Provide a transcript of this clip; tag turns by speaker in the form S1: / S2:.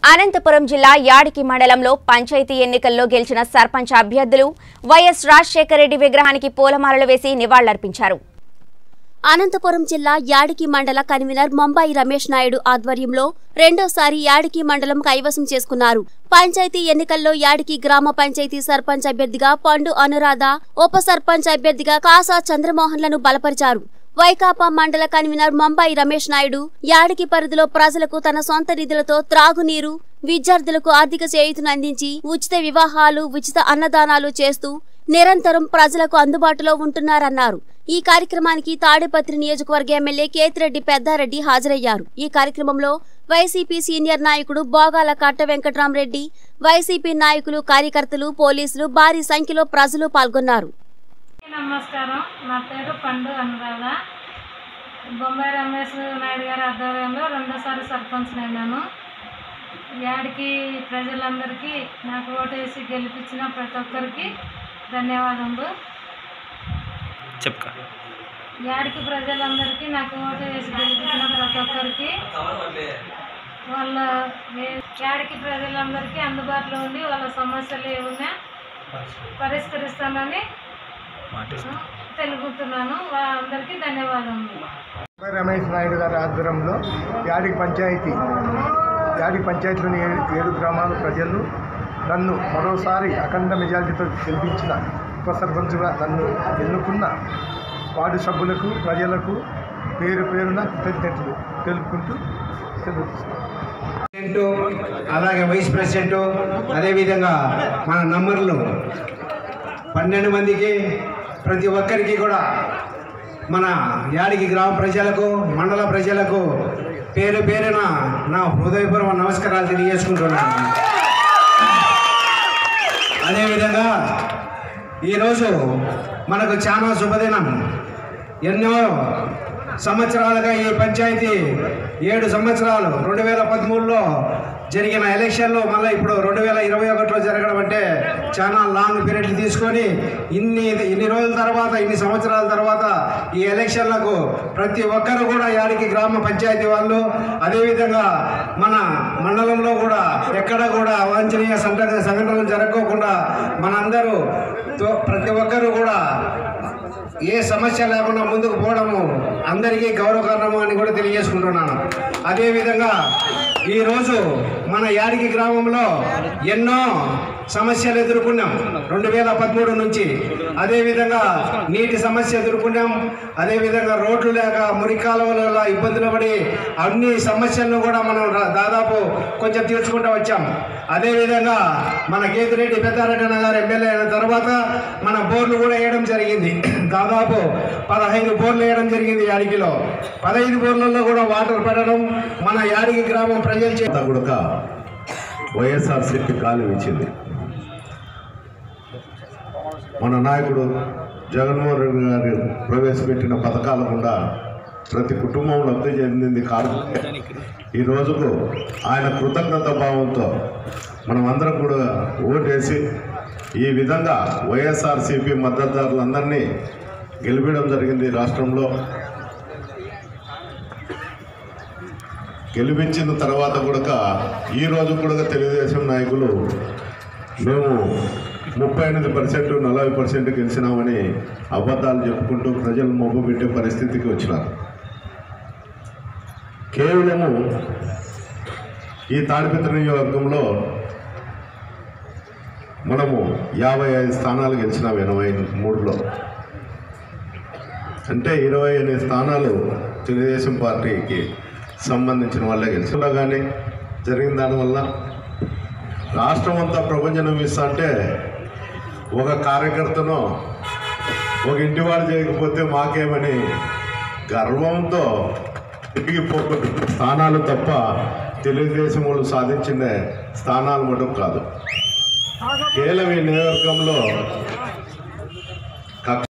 S1: అనంతపురం జిల్లా యాడికి మండలంలో పంచాయతీ ఎన్నికల్లో గెలిచిన సర్పంచ్ అభ్యర్థులు వైఎస్ రాజశేఖర రెడ్డి విగ్రహానికి పూలమాలలు వేసి నివాళులర్పించారు.
S2: అనంతపురం జిల్లా యాడికి మండల కన్వీనర్ ముంబాయి రమేష్ నాయుడు ఆధ్వర్యంలో రెండోసారి యాడికి మండలం కైవసం చేసుకున్నారు. పంచాయతీ ఎన్నికల్లో యాడికి గ్రామ పంచాయతీ సర్పంచ్ అభ్యర్థిగా పండు అనురాధ, ఉప సర్పంచ్ అభ్యర్థిగా కాసా చంద్రమోహన్లను బలపరిచారు. వైకాపా మండల కన్వీనర్ ముంబాయి రమేష్ నాయుడు యాడికి పరిధిలో ప్రజలకు తన సొంత నిధులతో త్రాగునీరు, విద్యార్థులకు ఆర్థిక చేయూతను అందించి ఉచిత వివాహాలు, ఉచిత అన్నదానాలు చేస్తూ నిరంతరం ప్రజలకు అందుబాటులో ఉంటున్నారన్నారు. ఈ కార్యక్రమానికి తాడేపత్రి నియోజకవర్గ ఎమ్మెల్యే కేతిరెడ్డి పెద్దారెడ్డి హాజరయ్యారు. ఈ కార్యక్రమంలో వైసీపీ సీనియర్ నాయకుడు బోగాల కట్ట వెంకట్రామరెడ్డి, వైసీపీ నాయకులు, కార్యకర్తలు, పోలీసులు భారీ సంఖ్యలో ప్రజలు పాల్గొన్నారు.
S3: నమస్కారం, నా పేరు పండు అనురాధ. బొంబాయి రమేష్ నాయుడు గారి ఆధ్వర్యంలో రెండోసారి సర్పంచ్ అయినాను. యాడికి ప్రజలందరికీ నాకు ఓటేసి గెలిపించిన ప్రతి ఒక్కరికి ధన్యవాదములు. యాడికి ప్రజలందరికీ నాకు ఓటు వేసి గెలిపించిన ప్రతి ఒక్కరికి యాడికి ప్రజలందరికీ అందుబాటులో ఉండి వాళ్ళ సమస్యలు ఏమున్నా పరిష్కరిస్తానని తెలుగుతున్నాను. అందరికీ ధన్యవాదములు.
S4: రమేష్ నాయుడు గారి ఆధ్వర్యంలో యాడికి పంచాయతీలోని 7 గ్రామాల ప్రజలు నన్ను మరోసారి అఖండ మెజారిటీతో గెలిపించిన ఉప సర్పంచ్గా నన్ను ఎన్నుకున్న వార్డు సభ్యులకు, ప్రజలకు పేరు పేరున కృతజ్ఞతలు తెలుపుకుంటూ
S5: అలాగే వైస్ ప్రెసిడెంట్, అదేవిధంగా మన నంబర్లు 12 మందికి, ప్రతి ఒక్కరికి కూడా మన యాడికి గ్రామ ప్రజలకు, మండల ప్రజలకు పేరు పేరున నా హృదయపూర్వక నమస్కారాలు తెలియజేసుకుంటున్నాను. అదేవిధంగా ఈరోజు మనకు చాలా శుభదినం. ఎన్నో సంవత్సరాలుగా ఈ పంచాయతీ 7 సంవత్సరాలు 2013లో జరిగిన ఎలక్షన్లో మళ్ళీ ఇప్పుడు 2021లో జరగడం అంటే చాలా లాంగ్ పీరియడ్ తీసుకొని ఇన్ని రోజుల తర్వాత, ఇన్ని సంవత్సరాల తర్వాత ఈ ఎలక్షన్లకు ప్రతి ఒక్కరు కూడా యాడికి గ్రామ పంచాయతీ వాళ్ళు, అదేవిధంగా మన మండలంలో కూడా ఎక్కడ కూడా అవాంఛనీయ సంఘటనలు జరగకుండా మనందరూ ప్రతి ఒక్కరు కూడా ఏ సమస్య లేకుండా ముందుకు పోవడము అందరికీ గౌరవకారణము అని కూడా తెలియజేసుకుంటున్నాను. అదేవిధంగా ఈరోజు మన యాడికి గ్రామంలో ఎన్నో సమస్యలు ఎదుర్కొన్నాం 2013 నుంచి. అదేవిధంగా నీటి సమస్య ఎదుర్కొన్నాం, అదేవిధంగా రోడ్లు లేక, మురికాలువల వల్ల ఇబ్బందులు పడి అన్ని సమస్యలను కూడా మనం దాదాపు కొంచెం తీర్చుకుంటూ వచ్చాం. అదేవిధంగా మన కేతిరెడ్డి పెద్దారెడ్డి గారు ఎమ్మెల్యే అయిన తర్వాత మన బోర్లు కూడా వేయడం జరిగింది. దాదాపు 15 బోర్లు వేయడం జరిగింది యాడికిలో. 15 బోర్లలో కూడా వాటర్ పెట్టడం మన యాడికి గ్రామం ప్రజలు
S6: కూడా వైఎస్ఆర్సీపీ కాలం ఇచ్చింది. మన నాయకుడు జగన్మోహన్ రెడ్డి గారు ప్రవేశపెట్టిన పథకాలు కూడా ప్రతి కుటుంబం లబ్ధి చెందింది కాదు. ఈ రోజుకు ఆయన కృతజ్ఞత భావంతో మనం అందరం కూడా ఓటేసి ఈ విధంగా వైఎస్ఆర్సీపీ మద్దతుదారులందరినీ గెలిపించడం జరిగింది. రాష్ట్రంలో గెలిపించిన తర్వాత కూడా ఈరోజు కూడా తెలుగుదేశం నాయకులు మేము 38%, 40% గెలిచినామని అబద్ధాలు చెప్పుకుంటూ ప్రజలు మొబ్బు పెట్టే పరిస్థితికి వచ్చినారు. కేవలము ఈ తాడిపత్రి నియోజకవర్గంలో మనము 55 స్థానాలు గెలిచినాం 83లో. అంటే 28 స్థానాలు తెలుగుదేశం పార్టీకి సంబంధించిన వాళ్ళే గెలిచిందా. కానీ జరిగిన దానివల్ల రాష్ట్రం అంతా ప్రపంచం ఇస్తా అంటే ఒక కార్యకర్తను ఒక ఇంటి వాళ్ళు చేయకపోతే మాకేమని గర్వంతో తిరిగిపోకుండా స్థానాలు తప్ప తెలుగుదేశం వాళ్ళు సాధించిన స్థానాలు మటుకు కాదు. కేవలం ఈ నియోజకవర్గంలో